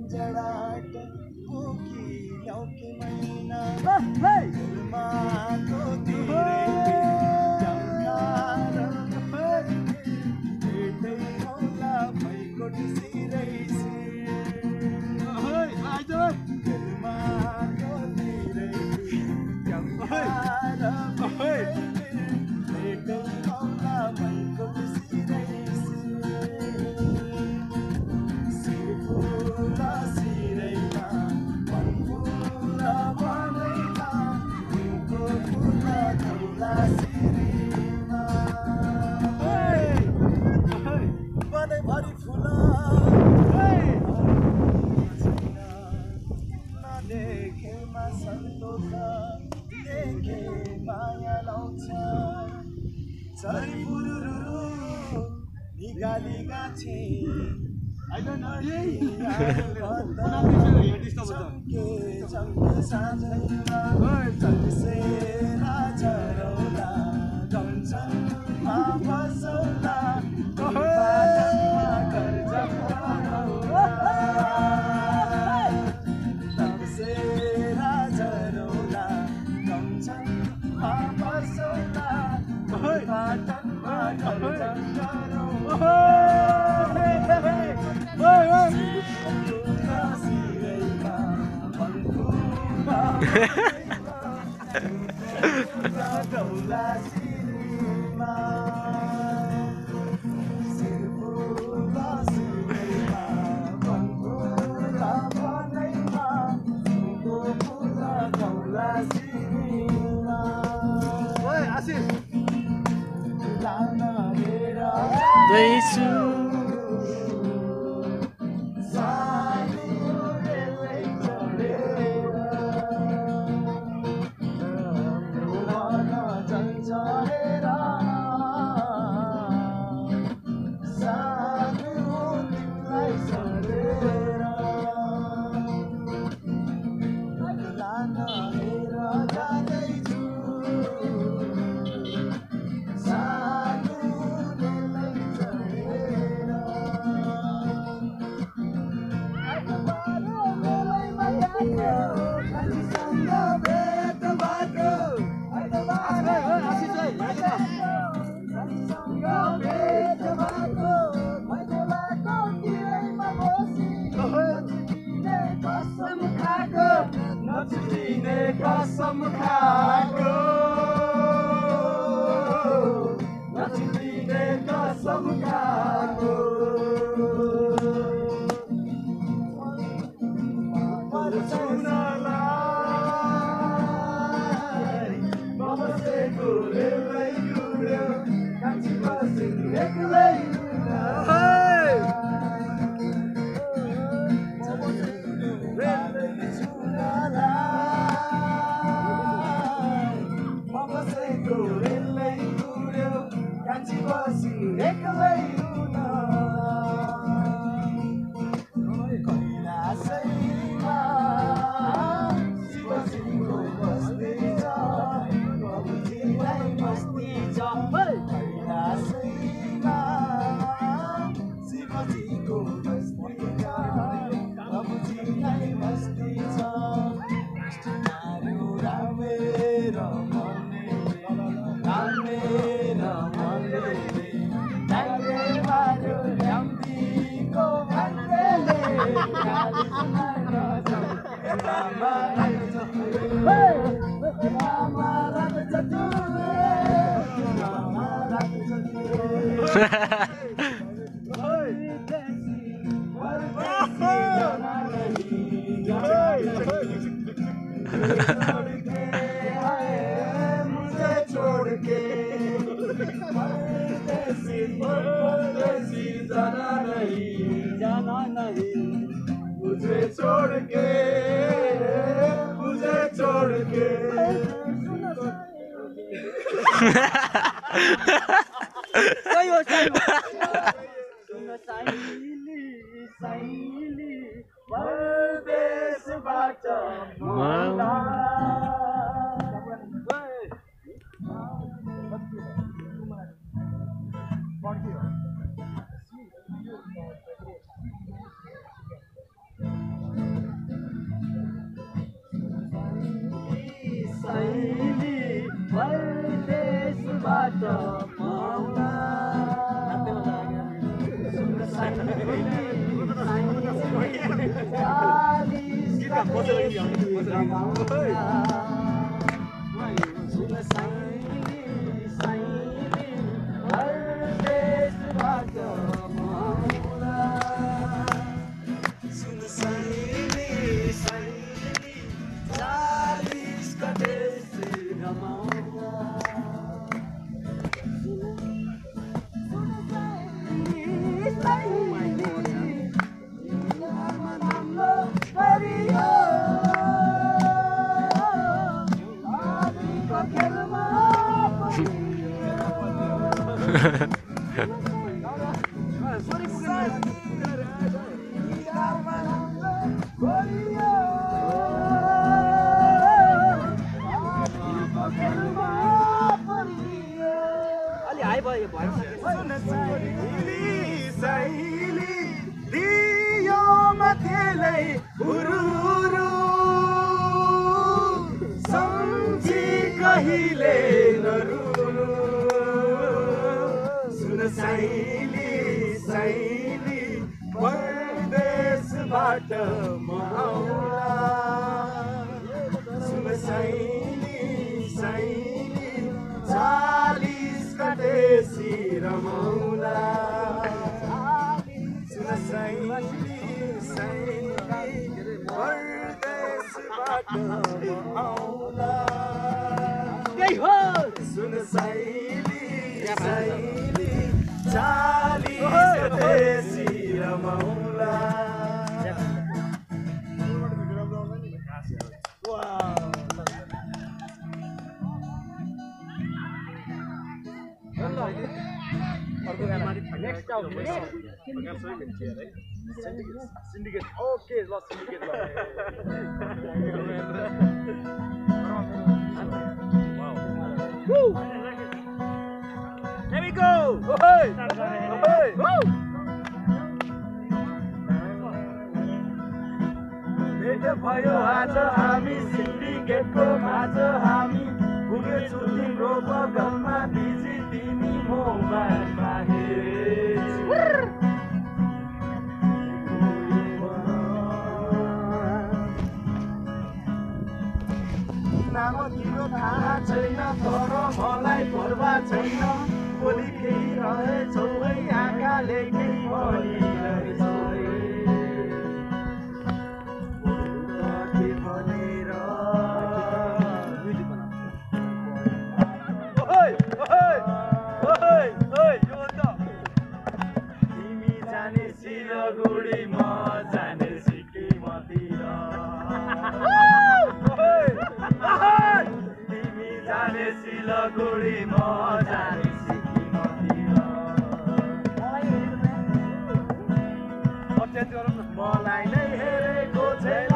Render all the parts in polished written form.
जड़ाट poke ल्याउकी मैना दिलमा तो तिरै जङ्कार भेटै होला भैको सिरै दिलमा तो तिरै जङ्कार भेटै होला भैको सिरै भरी फुला नदेखेमा सन्तोष देखे माया लाउँछ चरी पुरुरु निगाली गाछे चम्के साँझैमा चम्सेरा झरौला गम्छनमा बसौला कसम खाको नचिने कसम खाको परचौनालाई बसेको रेलै गुड्यो कान्छी बसेको एक्लै मुझे छोड़ के जाना नहीं मुझे छोड़ के सही हो साइली परदेशबाट मलाई देशबाट मौला Syndicate. Okay, lost syndicate. Wow. Woo! There we go. Hey! Hey! Woo! भेट भयो आज हामी सिन्डिकेटको माझ हामी पुगेछु तिम्रो बगलमा बिजी तिमी मोबाइलमा हेर्छु नाम तिम्रो थाहा छैन तर मलाई परवाह छैन भोलि केही रहेछौ है आँखाले केही भनिरहेछौ तिमी जाने सिलगढी म जाने सिक्किमतिर तिमी जाने सिलगढी म जाने सिक्किमतिर मलाई नै हेरेको छैन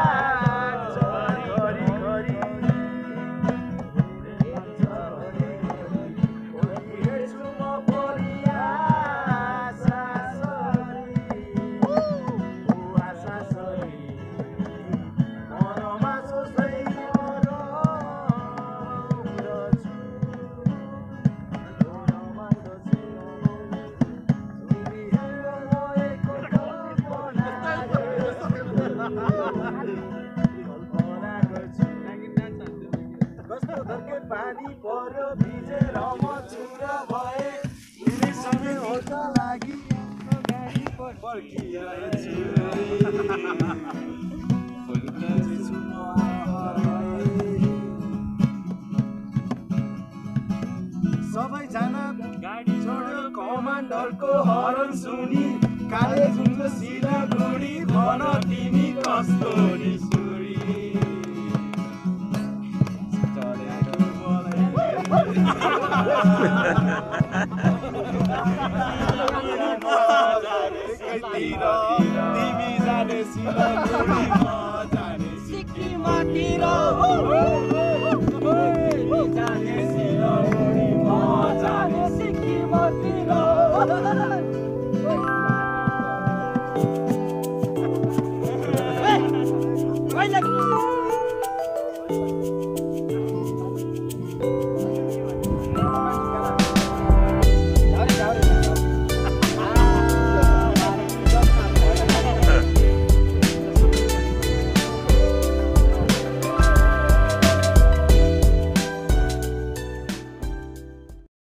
पानी पर्यो भिजेर म चुर भए तिमीसँगै होका लागि गाडी पर्खिरहेछु सबैजना गाडी छोड्यो कमान्डरको हर्न सुनि काले जुनको सिलगढी भन तिमी कस्तो निसुरी तिमी जाने सिलगढी म जाने सिक्किमतिर